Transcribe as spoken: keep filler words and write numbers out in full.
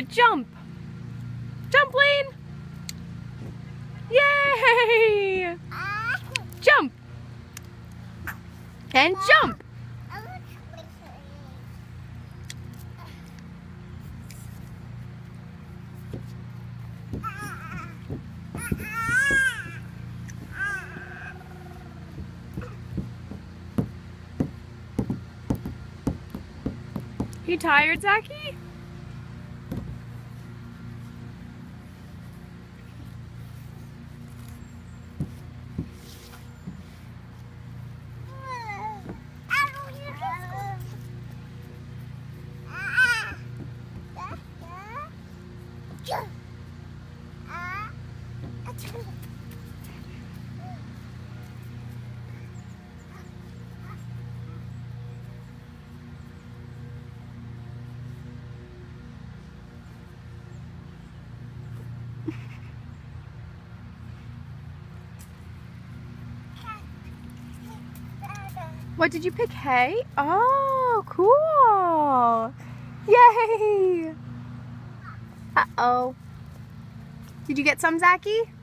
jump. Jump, Lane. Yay! Jump. And jump. You tired, Zachy? What did you pick? Hay? Oh, cool. Yay. Uh-oh. Did you get some, Zachy?